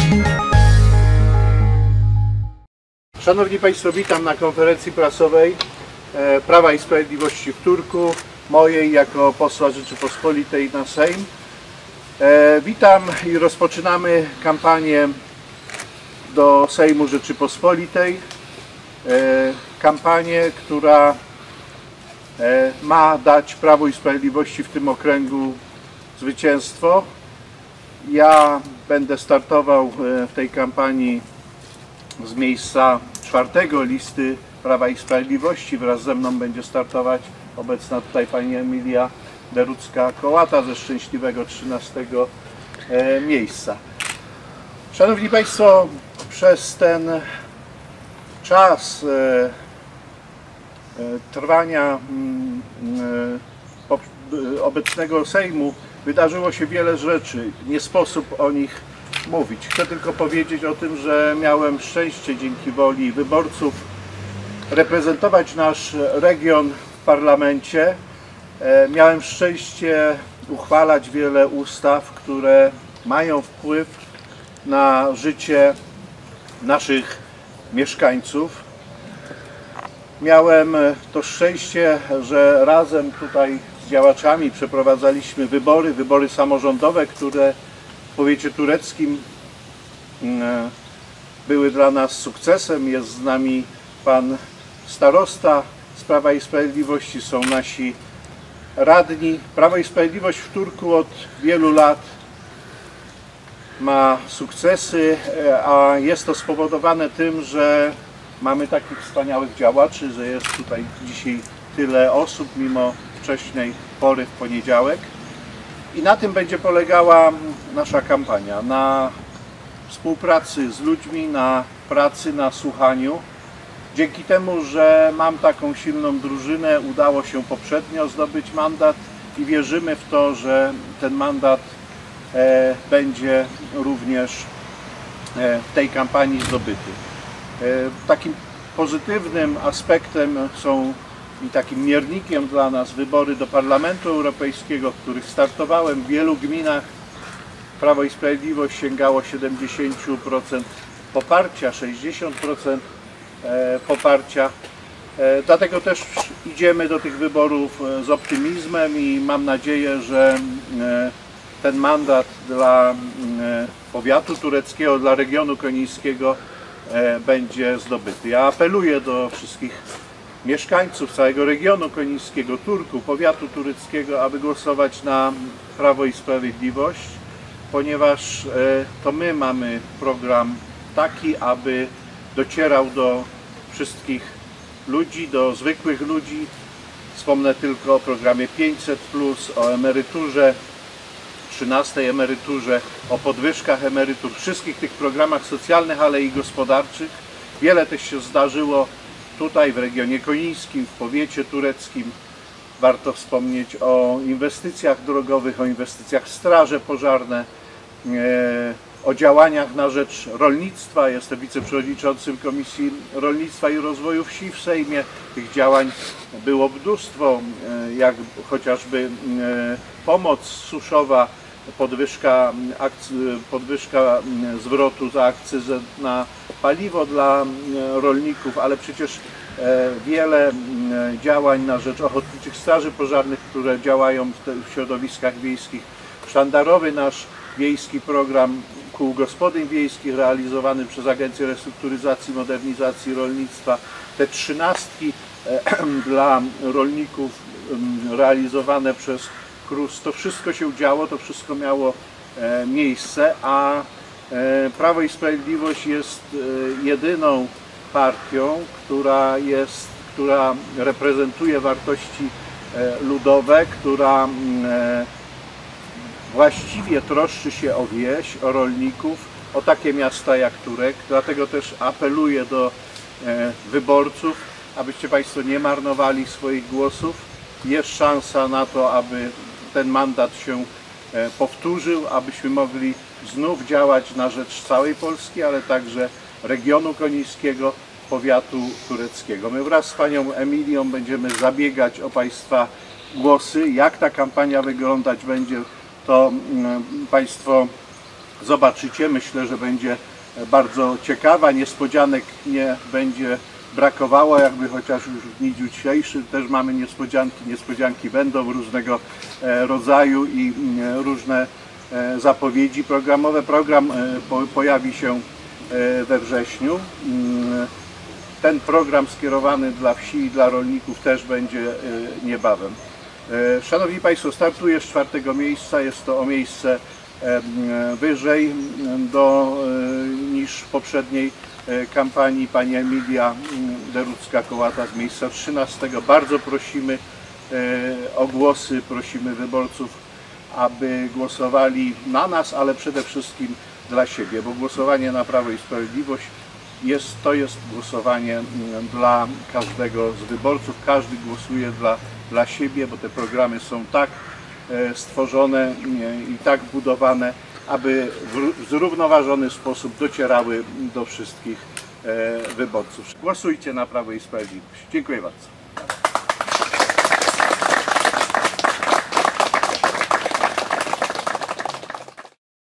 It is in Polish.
Szanowni Państwo, witam na konferencji prasowej Prawa i Sprawiedliwości w Turku, mojej jako posła Rzeczypospolitej na Sejm. Witam i rozpoczynamy kampanię do Sejmu Rzeczypospolitej. Kampanię, która ma dać Prawu i Sprawiedliwości w tym okręgu zwycięstwo. Ja będę startował w tej kampanii z miejsca 4. listy Prawa i Sprawiedliwości. Wraz ze mną będzie startować obecna tutaj pani Emilia Derucka-Kołata ze szczęśliwego 13. miejsca. Szanowni Państwo, przez ten czas trwania obecnego Sejmu wydarzyło się wiele rzeczy. Nie sposób o nich mówić. Chcę tylko powiedzieć o tym, że miałem szczęście dzięki woli wyborców reprezentować nasz region w parlamencie. Miałem szczęście uchwalać wiele ustaw, które mają wpływ na życie naszych mieszkańców. Miałem to szczęście, że razem tutaj z działaczami przeprowadzaliśmy wybory samorządowe, które w powiecie tureckim były dla nas sukcesem. Jest z nami pan starosta z Prawa i Sprawiedliwości, są nasi radni. Prawo i Sprawiedliwość w Turku od wielu lat ma sukcesy, a jest to spowodowane tym, że mamy takich wspaniałych działaczy, że jest tutaj dzisiaj tyle osób mimo wcześniej pory w poniedziałek. I na tym będzie polegała nasza kampania, na współpracy z ludźmi, na pracy, na słuchaniu. Dzięki temu, że mam taką silną drużynę, udało się poprzednio zdobyć mandat i wierzymy w to, że ten mandat będzie również w tej kampanii zdobyty. Takim pozytywnym aspektem są i takim miernikiem dla nas wybory do Parlamentu Europejskiego, w których startowałem. W wielu gminach Prawo i Sprawiedliwość sięgało 70% poparcia, 60% poparcia. Dlatego też idziemy do tych wyborów z optymizmem i mam nadzieję, że ten mandat dla powiatu tureckiego, dla regionu konińskiego będzie zdobyty. Ja apeluję do wszystkich mieszkańców całego regionu konińskiego, Turku, powiatu tureckiego, aby głosować na Prawo i Sprawiedliwość, ponieważ to my mamy program taki, aby docierał do wszystkich ludzi, do zwykłych ludzi. Wspomnę tylko o programie 500+, o emeryturze, 13. emeryturze, o podwyżkach emerytur, wszystkich tych programach socjalnych, ale i gospodarczych. Wiele też się zdarzyło tutaj w regionie konińskim, w powiecie tureckim. Warto wspomnieć o inwestycjach drogowych, o inwestycjach w straże pożarne, o działaniach na rzecz rolnictwa. Jestem wiceprzewodniczącym Komisji Rolnictwa i Rozwoju Wsi w Sejmie. Tych działań było mnóstwo, jak chociażby pomoc suszowa, podwyżka zwrotu za akcyzę na paliwo dla rolników, ale przecież wiele działań na rzecz ochotniczych straży pożarnych, które działają w środowiskach wiejskich. Sztandarowy nasz wiejski program kół gospodyń wiejskich realizowany przez Agencję Restrukturyzacji i Modernizacji Rolnictwa. Te 13 dla rolników realizowane przez KRUS, to wszystko się działo, to wszystko miało miejsce, a Prawo i Sprawiedliwość jest jedyną partią, która reprezentuje wartości ludowe, która właściwie troszczy się o wieś, o rolników, o takie miasta jak Turek. Dlatego też apeluję do wyborców, abyście Państwo nie marnowali swoich głosów. Jest szansa na to, aby ten mandat się powtórzył, abyśmy mogli znów działać na rzecz całej Polski, ale także regionu konińskiego, powiatu tureckiego. My wraz z panią Emilią będziemy zabiegać o Państwa głosy. Jak ta kampania wyglądać będzie, to Państwo zobaczycie. Myślę, że będzie bardzo ciekawa, niespodzianek nie będzie brakowało, jakby chociaż już w dniu dzisiejszym też mamy niespodzianki będą różnego rodzaju i różne zapowiedzi programowe. Program pojawi się we wrześniu. Ten program skierowany dla wsi i dla rolników też będzie niebawem. Szanowni Państwo, startuje z 4. miejsca, jest to o miejsce wyżej niż w poprzedniej kampanii pani Emilia Derucka-Kołata z miejsca 13. Bardzo prosimy o głosy, prosimy wyborców, aby głosowali na nas, ale przede wszystkim dla siebie, bo głosowanie na Prawo i Sprawiedliwość to jest głosowanie dla każdego z wyborców. Każdy głosuje dla siebie, bo te programy są tak stworzone i tak budowane, aby w zrównoważony sposób docierały do wszystkich wyborców. Głosujcie na Prawo i Sprawiedliwość. Dziękuję bardzo.